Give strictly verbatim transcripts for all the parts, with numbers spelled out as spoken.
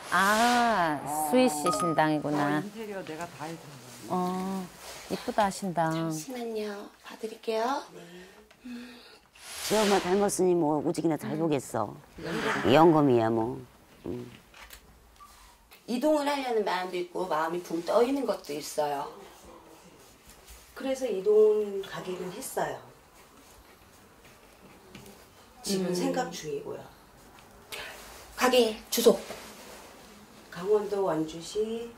아, 수희 씨 신당이구나. 어, 인테리어 내가 다 해준 거야. 어, 이쁘다, 신당. 잠시만요. 봐드릴게요. 네. 음. 지 엄마 닮았으니 뭐 오직이나 잘 보겠어. 영검이야 뭐. 음. 이동을 하려는 마음도 있고 마음이 붕 떠 있는 것도 있어요. 그래서 이동 가기는 했어요. 지금 음. 생각 중이고요. 가게 주소. 강원도 원주시.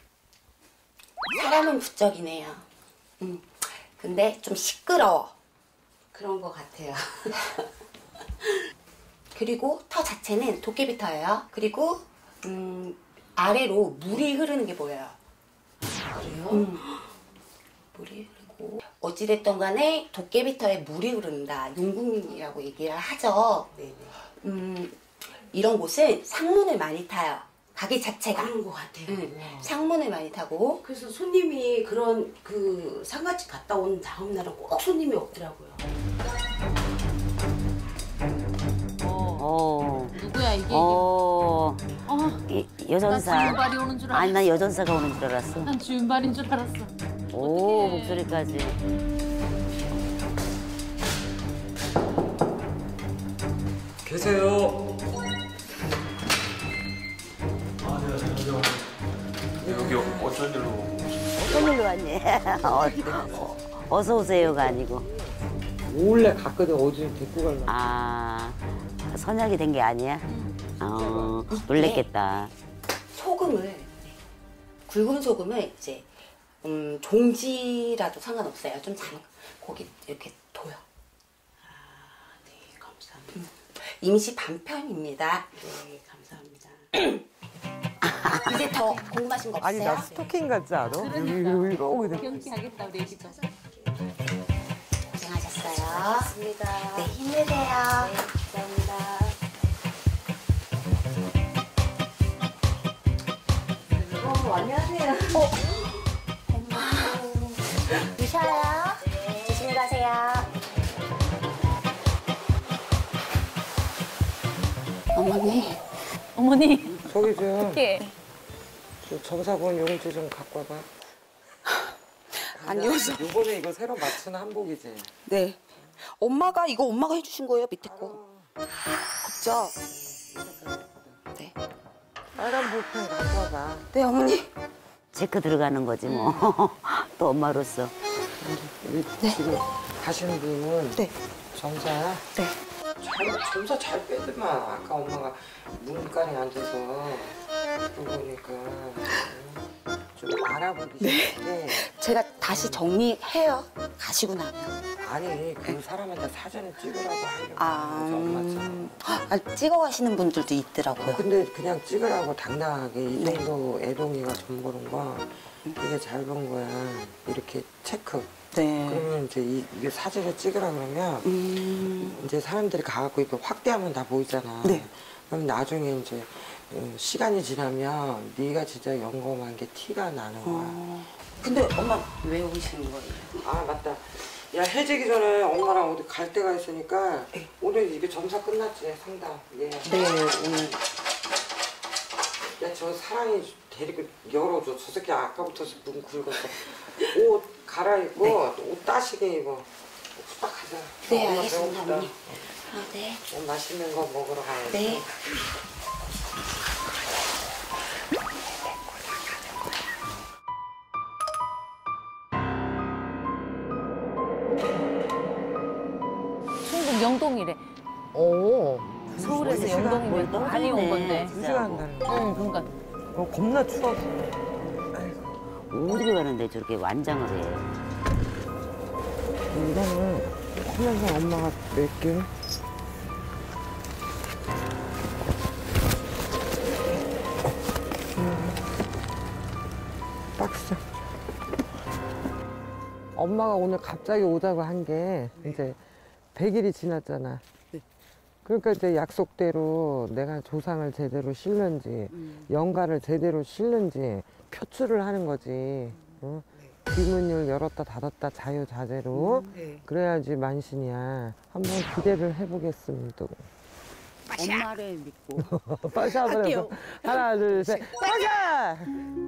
사람은 부쩍이네요. 음. 근데 좀 시끄러워. 그런 것 같아요. 그리고 터 자체는 도깨비터예요. 그리고 음, 아래로 물이 흐르는 게 보여요. 그래요? 음. 물이 흐르고 어찌됐든 간에 도깨비터에 물이 흐른다. 용궁이라고 얘기를 하죠. 네네. 음, 이런 곳은 상문을 많이 타요. 가게 자체가. 그런 것 같아요. 응. 상문을 많이 타고. 그래서 손님이 그런 그 상가집 갔다 온 다음 날은 꼭 손님이 없더라고요. 어. 누구야, 이게? 어. 어, 이, 여전사. 나 주윤발이 오는 줄 알았어. 아니 난 여전사가 오는 줄 알았어. 난 주윤발인 줄 알았어. 오 어떡해. 목소리까지. 계세요. 아, 네, 안녕하세요. 여기 어쩐 일로? 어떤 일로 왔니? 어, 어서 오세요가 아니고. 몰래 갔거든. 어제 데리고 가려고. 아 선약이 된 게 아니야? 어 놀랬겠다. 소금을, 굵은 소금을 이제, 음, 종지라도 상관없어요. 좀 장, 거기 이렇게 둬요. 아, 네, 감사합니다. 음, 임시 반편입니다. 네, 감사합니다. 이제 더 궁금하신 거 없어요? 아니 나 스토킹 같지 않아? 그러니까. 여기 여기 이러고 있는. 경기하겠다, 우리 애기도. 고생하셨어요. 고맙습니다. 네, 힘내세요. 네, 감사합니다. 어, 안녕하세요. 드셔요. 네. 조심히 가세요. 어머니. 어머니, 저기 좀 어떡해. 저 정사본 용지 좀 갖고 와봐. 아니요. 요번에 이거 새로 맞춘 한복이지? 네. 엄마가, 이거 엄마가 해주신 거예요, 밑에 거. 그죠? 네. 빨간 볼펜 갖고 와봐. 네, 어머니. 체크 들어가는 거지 뭐. 또 엄마로서. 우리 지금 가시는 분은 네. 정사야? 네. 잘, 점사 잘 빼더만. 아까 엄마가 문간에 앉아서 보니까 좀 알아보기 쉽게. 제가 다시 정리해요. 가시고 나면. 아니 그 사람한테 사진을 찍으라고 하려고 아, 그래서 엄마처럼. 아, 찍어 가시는 분들도 있더라고요. 근데 그냥 찍으라고 당당하게 이 정도 애동이가 좀 보는 거 이게 잘 본 거야. 이렇게 체크. 네. 그러면 이제 이, 이게 사진을 찍으라 그러면 음. 이제 사람들이 가갖고 이거 확대하면 다 보이잖아. 네. 그럼 나중에 이제 어, 시간이 지나면 네가 진짜 영검한 게 티가 나는 거야. 어. 근데 엄마 왜 오시는 거예요? 아 맞다. 야 해지기 전에 엄마랑 어디 갈 데가 있으니까 네. 오늘 이게 점사 끝났지 상담. 예. 네, 오늘. 야 저 사랑이 데리고 열어줘. 저 새끼 아까부터 눈 굵었어. 옷 갈아입고 네. 옷 따시게 입어. 후딱 가자. 네, 엄마 알겠습니다, 배고프다. 어머니. 아, 네. 좀 맛있는 거 먹으러 가야지. 네. 충북 영동이래. 오. 서울에서 영동이면 또 많이 온 건데. 두 시간 가는 거. 응, 그러니까. 어, 겁나 추워서. 어디로 가는데 저렇게 완장을 해. 이거는 하면서 엄마가 낼게. 박스. 엄마가 오늘 갑자기 오자고 한 게 이제 백 일이 지났잖아. 그러니까 이제 약속대로 내가 조상을 제대로 실는지 영가를 제대로 실는지 표출을 하는 거지. 어? 귀문을 열었다 닫았다 자유자재로. 그래야지 만신이야. 한번 기대를 해보겠습니다. 엄마를 믿고. 빠샤 한번 해서 하나 둘 셋 빠샤.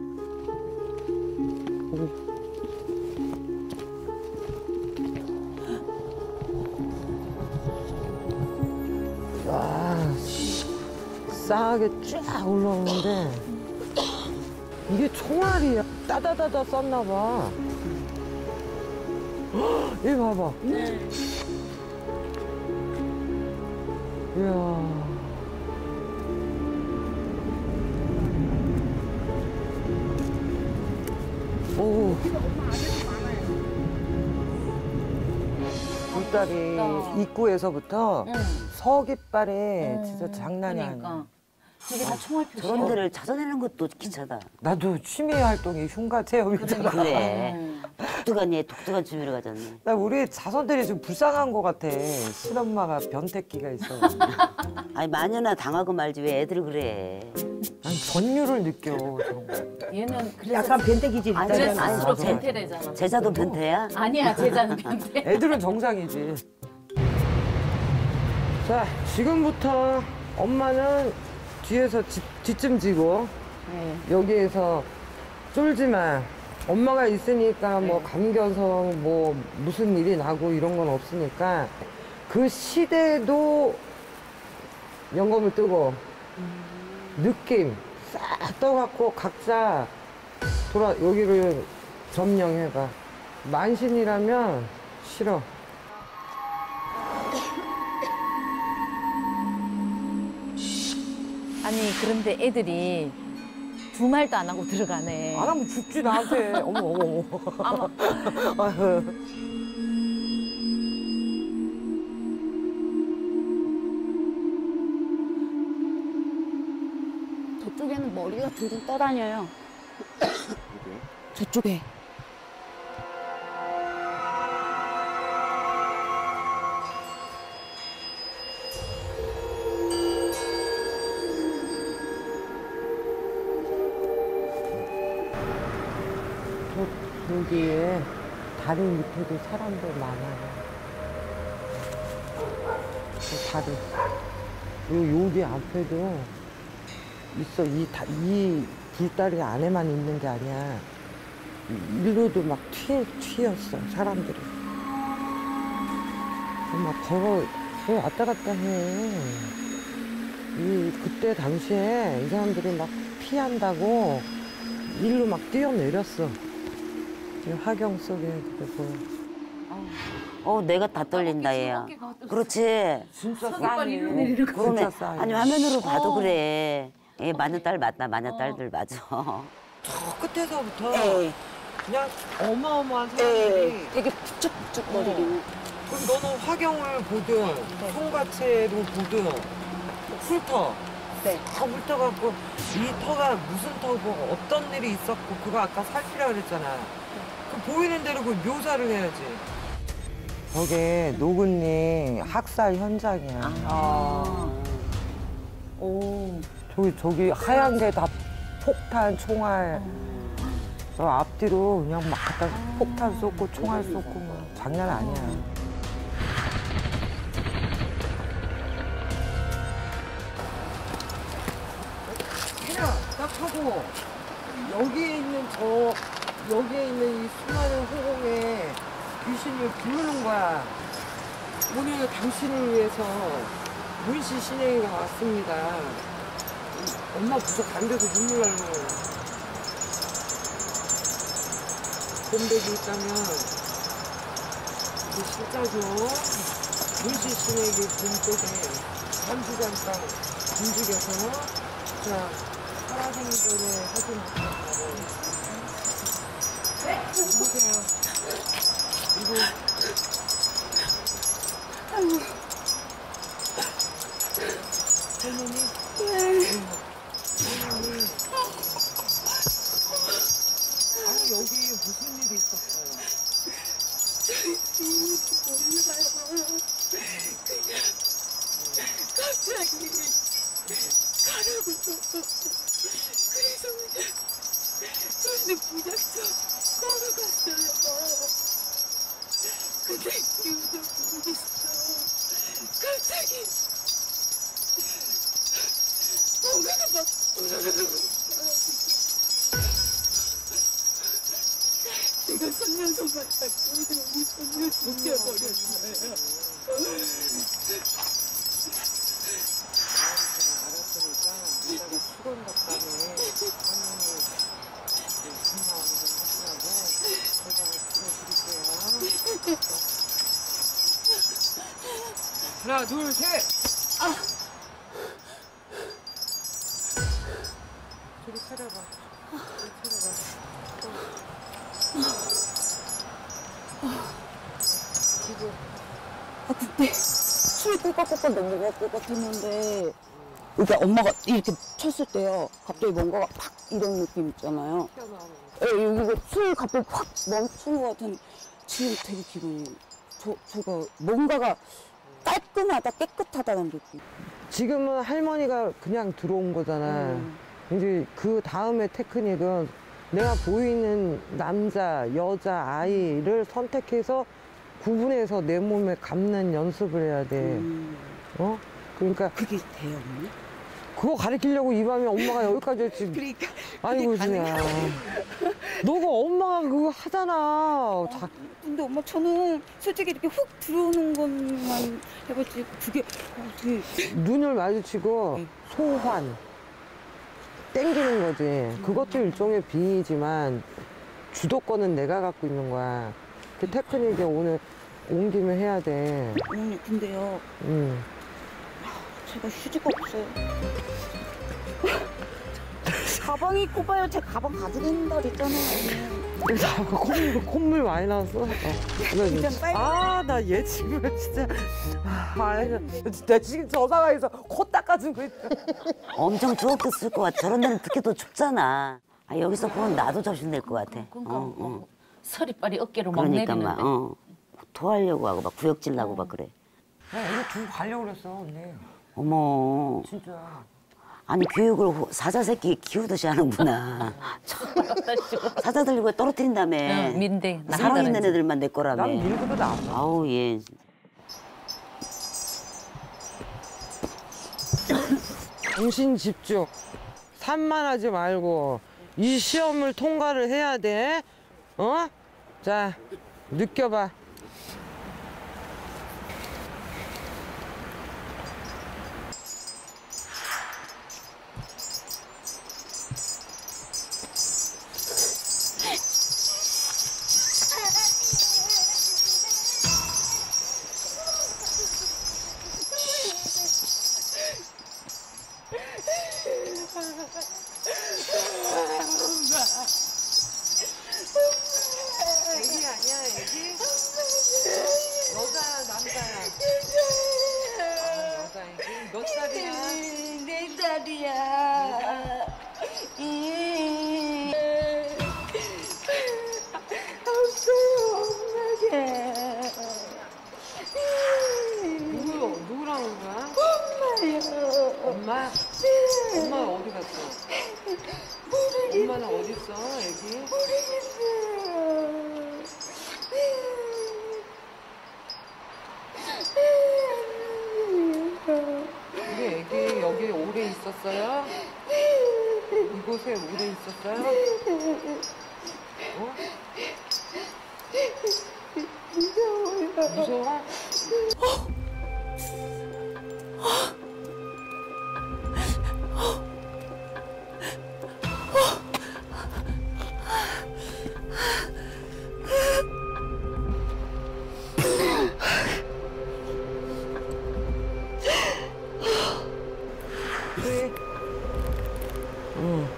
와 싸하게 쫙 올라오는데 이게 총알이야. 따다다다 쌌나 봐. 이 봐봐. 이야. 오. 불달이 입구에서부터 응. 서깃발에 진짜 장난이 그러니까. 아니야. 이게 다 총알 표시야. 저런 데를 찾아내는 것도 기차다. 나도 취미 활동이 흉가 체험이잖아. 그래. 음. 독특한 얘 독특한 취미를 가졌네. 나 우리 자손들이 좀 불쌍한 것 같아. 친엄마가 변태기가 있어. 아니 마녀나 당하고 말지 왜 애들 그래. 난 전율을 느껴. 저런 거. 얘는 그래서 약간 변태기질 아니, 그래서 아니, 스스로 맞아. 변태래잖아. 제자도 변태야? 아니야, 제자는 변태. 애들은 정상이지. 자, 지금부터 엄마는 뒤에서 뒷, 뒷짐 지고 여기에서 쫄지 마. 엄마가 있으니까 뭐 감겨서 뭐 무슨 일이 나고 이런 건 없으니까 그 시대도 영검을 뜨고 느낌 싹 떠갖고 각자 돌아 여기를 점령해봐. 만신이라면 싫어. 아니, 그런데 애들이 두 말도 안 하고 들어가네. 안 하면 죽지 나한테. 어머 어머 어머. 아유. 저쪽에는 머리가 둥둥 떠다녀요. 저쪽에. 저, 여기에 다리 밑에도 사람들 많아요. 저 다리. 요, 여기 앞에도 있어. 이, 다, 이 불다리 안에만 있는 게 아니야. 이- 일로도 막 튀, 튀었어, 사람들이. 막 걸어, 왜 왔다 갔다 해. 이, 그때 당시에 이 사람들이 막 피한다고 일로 막 뛰어내렸어. 이 화경 속에 그게 보여. 어 내가 다 떨린다 얘야. 그렇지. 진짜 서깃발 일로 싸네. 내리는 진짜 그러네. 싸요. 아니 화면으로 봐도 그래. 얘 마녀딸 맞다. 마녀딸들 맞아. 저 끝에서부터 에이. 그냥 어마어마한 사람들이. 되게 북적북적거리고. 그럼 너는 화경을 보든 송가채로 보든 훑어. 네. 다 훑어갖고 이 터가 무슨 터고 어떤 일이 있었고 그거 아까 살피라 그랬잖아. 그 보이는 대로 그 묘사를 해야지. 저게 노근님 학살 현장이야. 아. 오. 저기 저기 하얀 게 다 폭탄 총알. 저 앞뒤로 그냥 막 갖다 폭탄 쏘고 총알 쏘고 뭐 장난 아니야. 그냥 딱 하고 여기에 있는 저 여기에 있는 이 수많은 호공에 귀신을 부르는 거야. 오늘 당신을 위해서 문씨 신행이가 왔습니다. 엄마 부쩍 담배서 눈물 나는 거야. 곰백이 있다면 이게 진짜죠. 문씨 신에게 등 쪽에 삼주 잠깐 움직여서 자 살아생전에 하지 못했다고. 누구세요? 이거 할머니? 할머니. 아니 여기 무슨 일이 있었어요? 갑자기 가라고 줬어. 그래서 그냥 저희는 무작정 걸어갔어요. 근데 기분도 모르겠어. 갑자기 자꾸 웃음을 죽여버렸어요. 알았으니까 이따가 수건 덕분에 할머니 신나 운동 하시라고 제가 불러드릴게요. 하나, 둘, 셋! 아. 저리 차려봐. 저리 차려봐. 지금. 아, 그때 술이 꿀꺽꿀꺽 넘어갈 것 같았는데, 이게 엄마가 이렇게 쳤을 때요, 갑자기 뭔가가 팍 이런 느낌 있잖아요. 예, 여기가 술 갑자기 확 멈춘 것 같은, 지금 되게 기분이, 저, 저가 뭔가가 깔끔하다, 깨끗하다는 느낌. 지금은 할머니가 그냥 들어온 거잖아. 음. 이제 그 다음에 테크닉은 내가 보이는 남자, 여자, 아이를 선택해서 구분해서 내 몸에 감는 연습을 해야 돼. 음. 어? 그러니까 그게 돼요, 언니? 그거 가르치려고 이 밤에 엄마가 여기까지 했지. 그러니까. 아이고, 진짜. 너가 엄마가 그거 하잖아. 자, 근데 엄마 저는 솔직히 이렇게 훅 들어오는 것만 해봤지 그게 어, 되게 눈을 마주치고 응. 소환. 땡기는 거지. 그것도 일종의 비이지만 주도권은 내가 갖고 있는 거야. 그 테크닉에 오늘 온 김에 해야 돼. 어머니 근데요 응. 제가 휴지가 없어요. 가방이 꼽아요. 제 가방 가지고 있는 날 있잖아요. 콧물, 콧물 많이 나왔어. 어. 아, 나 얘 지금 진짜. 아, 나 지금 저 상황에서 코 닦아주고 있어. 엄청 추웠을 것 같아. 저런 데는 특히 또 춥잖아. 아, 여기서 보면 나도 접신될 것 같아. 그러니까 어, 어. 막 서리빨이 어깨로 막 그러니까 내리는데. 막 어. 토하려고 하고 막 구역질 나고 막 그래. 야, 이거 두고 가려고 그랬어, 언니. 어머. 진짜. 아니 교육을 호- 사자 새끼 키우듯이 하는구나. 사자 들고 떨어뜨린 다음에 응, 민대, 살아있는 남자는 애들만 내 거라며. 난 밀고도 나와. 아우 얘. 정신 집중. 산만하지 말고 이 시험을 통과를 해야 돼. 어? 자, 느껴봐. 애기 아니야, 애기? 여자야, 남자야? 아, 여자 애기? 몇 살이야? 네 살이야. 없어요, 엄마게. 누구, 누구랑 온 거야? 엄마요. 엄마? 엄마 어디 갔어? 엄마는 어디 있어, 애기? 우리 애기 여기 오래 있었어요? 이곳에 오래 있었어요? 어? 무서워? 그래. 응.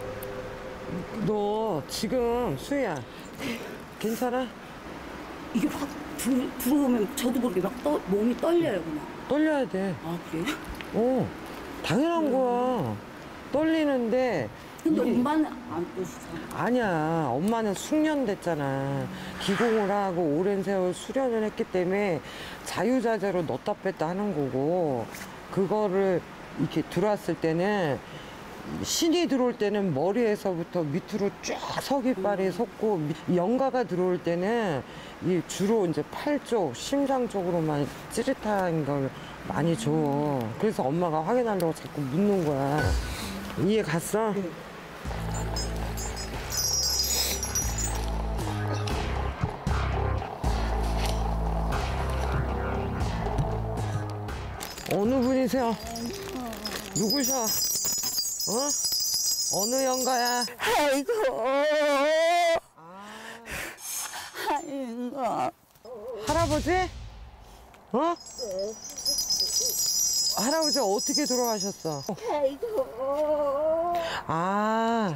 너 지금 수희야. 괜찮아? 이게 확 들, 들어오면 저도 모르게 막 떠, 몸이 떨려요 그냥. 떨려야 돼. 아 그래요? 어, 당연한 거야. 떨리는데. 근데 이게- 엄마는 안 떠시잖아. 아니야. 엄마는 숙련됐잖아. 기공을 하고 오랜 세월 수련을 했기 때문에 자유자재로 넣었다 뺐다 하는 거고, 그거를 이렇게 들어왔을 때는 신이 들어올 때는 머리에서부터 밑으로 쫙 서깃발이 솟고, 미- 영가가 들어올 때는 이 주로 이제 팔 쪽, 심장 쪽으로만 찌릿한 걸 많이 줘. 그래서 엄마가 확인하려고 자꾸 묻는 거야. 이해 갔어? 어느 분이세요? 누구셔? 어? 어느 영가야? 아이고. 아이고. 할아버지? 어? 할아버지 어떻게 돌아가셨어? 아이고. 아.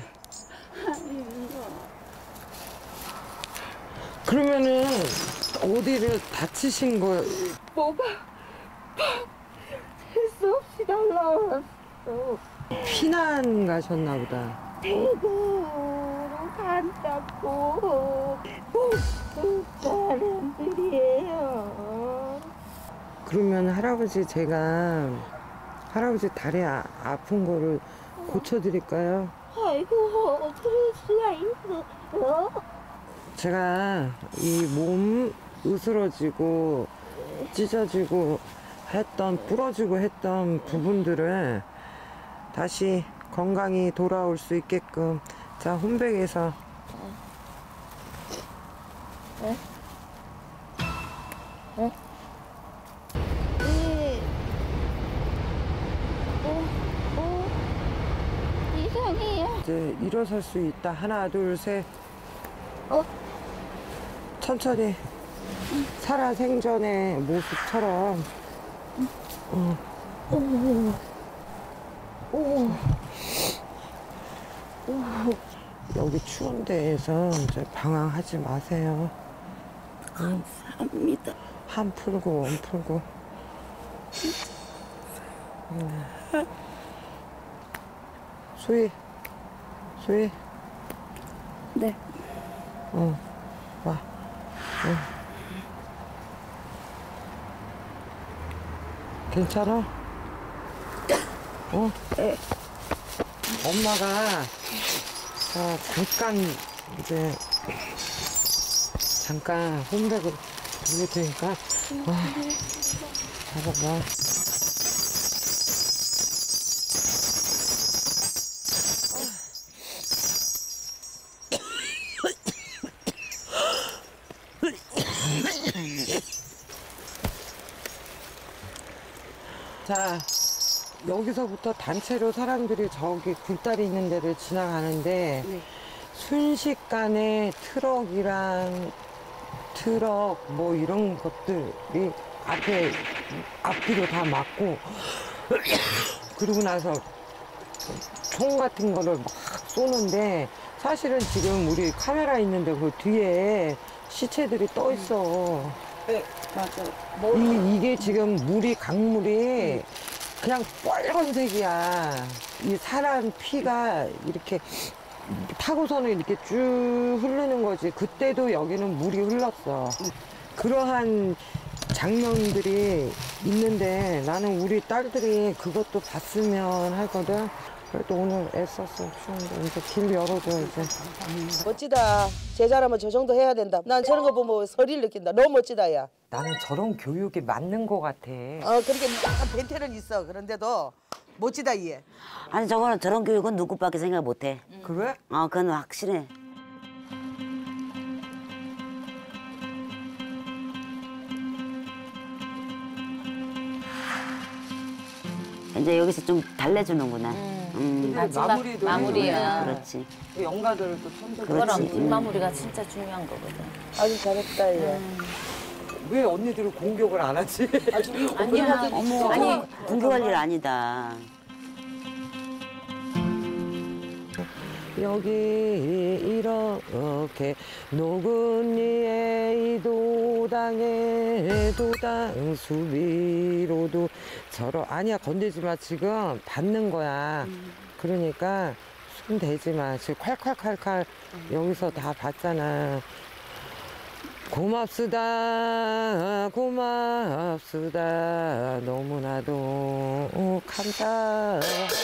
그러면은 어디를 다치신 거예요? 뭐가 수 없이 날라왔어. 피난 가셨나 보다. 대구로 간다고 그 사람들이에요. 그러면 할아버지 제가 할아버지 다리 아, 아픈 거를 고쳐드릴까요? 아이고 그럴 수가 있어. 제가 이 몸 으스러지고 찢어지고 했던 부러지고 했던 부분들을 다시 건강히 돌아올 수 있게끔 자 홈백에서 네. 네. 네. 어, 어, 이상해요. 이제 일어설 수 있다. 하나 둘 셋. 어? 천천히 살아생전의 모습처럼 어. 오, 오, 오. 여기 추운 데에서 이제 방황하지 마세요. 감사합니다. 한 풀고 원 풀고. 음. 소희, 소희. 네. 어, 와. 어. 괜찮아? 어? 네. 엄마가 자, 잠깐 이제 잠깐 홈백을 돌릴 테니까 와, 잡아봐. 자, 여기서부터 단체로 사람들이 저기 굴다리 있는 데를 지나가는데 네. 순식간에 트럭이랑 트럭 뭐 이런 것들이 앞에 앞뒤로 다 막고 그러고 나서 총 같은 거를 막 쏘는데 사실은 지금 우리 카메라 있는데 그 뒤에 시체들이 떠 있어. 네, 맞아요. 이, 이게 지금 물이 강물이 그냥 빨간색이야. 이 사람 피가 이렇게 타고서는 이렇게 쭉 흐르는 거지. 그때도 여기는 물이 흘렀어. 그러한 장면들이 있는데 나는 우리 딸들이 그것도 봤으면 하거든. 그래도 오늘 애썼어. 추운데 이제 길 열어줘 이제. 멋지다. 제자라면 저 정도 해야 된다. 난 저런 거 보면 서리를 느낀다. 너무 멋지다, 야. 나는 저런 교육이 맞는 거 같아. 어, 그렇게 약간 벤테는 있어. 그런데도 멋지다, 얘. 아니 저거는 저런 교육은 누구밖에 생각 못해. 그래? 어, 그건 확실해. 이제 여기서 좀 달래주는구나. 음. 마지막 마무리도 마무리야. 해줘야 그렇지. 영가들도 천재. 그거랑 그렇지. 뒷마무리가 진짜 중요한 거거든. 아주 잘했다, 얘. 왜 언니들은 공격을 안 하지? 아니야. 어머, 아니 공격할 일 아니다. 여기 이렇게 노근리의 이 도당에 도당 수비로도 저러 아니야 건들지 마 지금 받는 거야. 그러니까 손 대지 마 지금 콸콸콸콸 여기서 다 봤잖아. 고맙수다 고맙수다 너무나도 감사.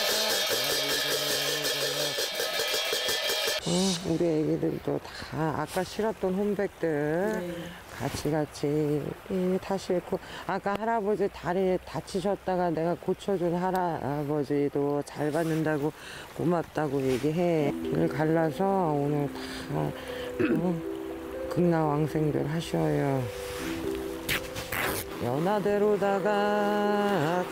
어, 우리 애기들도 다 아까 실었던 홈백들 네. 같이 같이 이, 다 실고 아까 할아버지 다리 다치셨다가 내가 고쳐준 할아버지도 잘 받는다고 고맙다고 얘기해. 길 갈라서 오늘 다 어, 극락왕생들 하셔요. 연하대로다가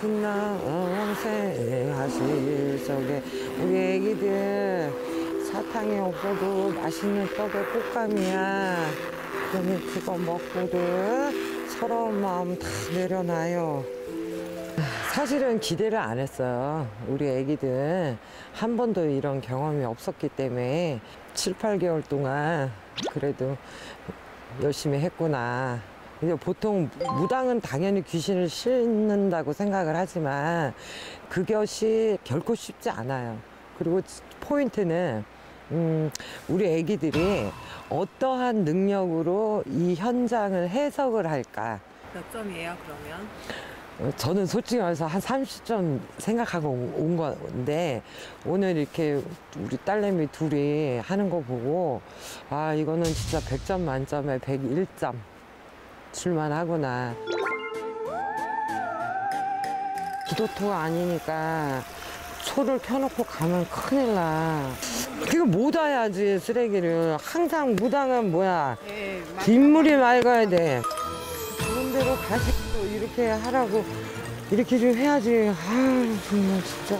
금남생하실 적에 우리 애기들 사탕이 없어도 맛있는 떡에 꽃감이야. 그러면 그거 먹고들 서러운 마음 다 내려놔요. 사실은 기대를 안 했어요. 우리 애기들 한 번도 이런 경험이 없었기 때문에 칠, 팔 개월 동안 그래도 열심히 했구나. 근데 보통 무당은 당연히 귀신을 싣는다고 생각을 하지만 그것이 결코 쉽지 않아요. 그리고 포인트는 음, 우리 애기들이 어떠한 능력으로 이 현장을 해석을 할까. 몇 점이에요, 그러면? 저는 솔직히 말해서 한 삼십 점 생각하고 온 건데 오늘 이렇게 우리 딸내미 둘이 하는 거 보고 아 이거는 진짜 백 점 만점에 백일 점 줄만하구나. 기도토가 아니니까 소를 켜놓고 가면 큰일 나. 그거 못 와야지 쓰레기를. 항상 무당은 뭐야 네, 빗물이 맑아야 돼. 좋은 데로 가시고 이렇게 하라고 이렇게 좀 해야지. 아유 정말 진짜.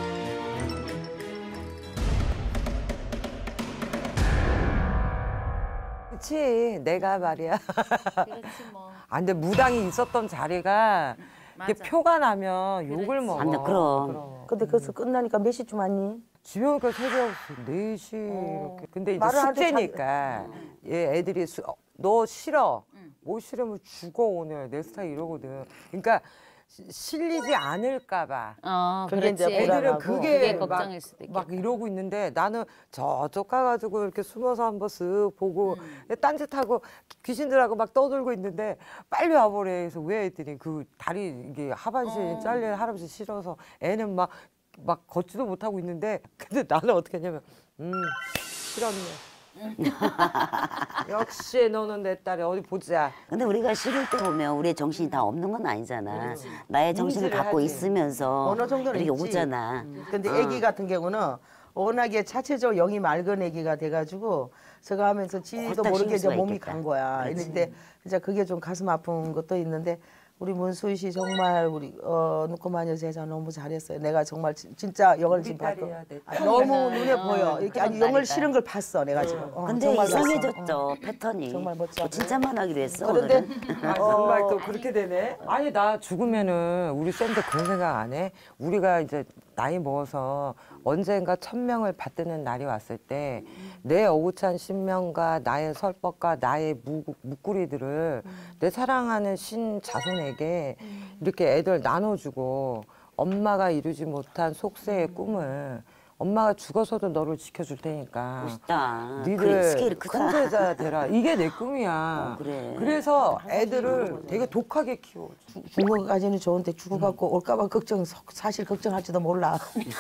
그렇지 내가 말이야. 그렇지 뭐. 아 근데 무당이 있었던 자리가 이렇게 맞아. 표가 나면 욕을 그렇지. 먹어. 안 돼, 그럼. 근데 그래서 끝나니까 몇 시쯤 왔니? 집에 오니까 새벽 네 시 이렇게. 근데 이제 말을 할 때 숙제니까 얘 애들이 수, 어, 너 싫어. 못 싫으면 죽어 오늘. 내 스타일 이러거든. 그러니까 시- 실리지 않을까 봐. 어, 그게 그렇지. 이제 애들은 불안하고. 그게, 그게 막, 걱정일 수도 있겠다. 막 이러고 있는데 나는 저쪽 가가지고 이렇게 숨어서 한번 쓱 보고 음. 딴짓하고 귀신들하고 막 떠들고 있는데 빨리 와보래. 그래서 왜 했더니 그 다리 이게 하반신 어. 잘린 할아버지 싫어서 애는 막 막 걷지도 못하고 있는데 근데 나는 어떻게 했냐면 음 싫었네. 역시 너는 내 딸이 어디 보자. 근데 우리가 싫을 때 보면 우리의 정신이 다 없는 건 아니잖아. 나의 정신을 인지를 갖고 하지. 있으면서 어느 정도는 이렇게 있지. 오잖아. 근데 어. 애기 같은 경우는 워낙에 자체적으로 영이 맑은 애기가 돼가지고 저거 하면서 지도 홀딱 모르게 심을 이제 수가 몸이 있겠다. 간 거야. 그렇지. 이런데 진짜 그게 좀 가슴 아픈 것도 있는데 우리 문수희 씨 정말 우리 어 누코마녀 제자 너무 잘했어요. 내가 정말 지- 진짜 영을 지금 봤고 딸이야, 내 아, 너무 눈에 어, 보여. 이렇게 그런 아니 영을 딸이다. 실은 걸 봤어 내가 지금. 어, 근데 정말 봤어. 이상해졌죠, 패턴이. 정말 멋져. 뭐 진짜만 하기로 했어, 그런데 오늘은. 아, 정말 또 그렇게 되네. 아니 나 죽으면은 우리 쌤도 그런 생각 안 해? 우리가 이제 나이 먹어서 언젠가 천 명을 받드는 날이 왔을 때 내 어구찬 신명과 나의 설법과 나의 무, 묵구리들을 내 사랑하는 신 자손에게 이렇게 애들 나눠주고 엄마가 이루지 못한 속세의 꿈을 엄마가 죽어서도 너를 지켜줄 테니까 멋있다. 그래, 니들 스케일 크다. 큰 제자 되라. 이게 내 꿈이야. 어, 그래. 그래서 애들을 되게 독하게 키워. 죽어까지는 좋은데 죽어갖고 올까봐 걱정 사실 걱정할지도 몰라.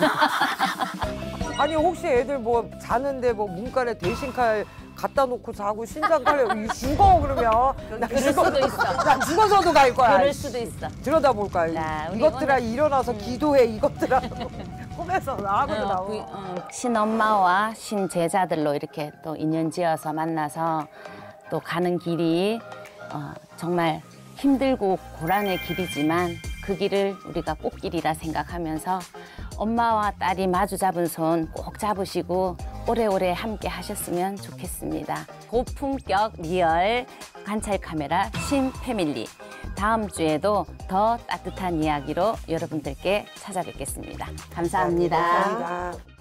아니 혹시 애들 뭐 자는데 뭐 문간에 대신칼 갖다 놓고 자고 신장칼에 죽어 그러면 나 그럴 죽어, 수도 있어. 나 죽어서도 갈 거야. 그럴 수도 있어. 들여다볼까. 자, 우리 이것들아 오늘- 일어나서 기도해. 이것들아 꿈에서 나하고도 어, 나와. 그, 어, 신엄마와 신제자들로 이렇게 또 인연지어서 만나서 또 가는 길이 어, 정말 힘들고 고난의 길이지만 그 길을 우리가 꽃길이라 생각하면서 엄마와 딸이 마주 잡은 손 꼭 잡으시고 오래오래 함께 하셨으면 좋겠습니다. 고품격 리얼 관찰 카메라 신 패밀리. 다음 주에도 더 따뜻한 이야기로 여러분들께 찾아뵙겠습니다. 감사합니다. 감사합니다.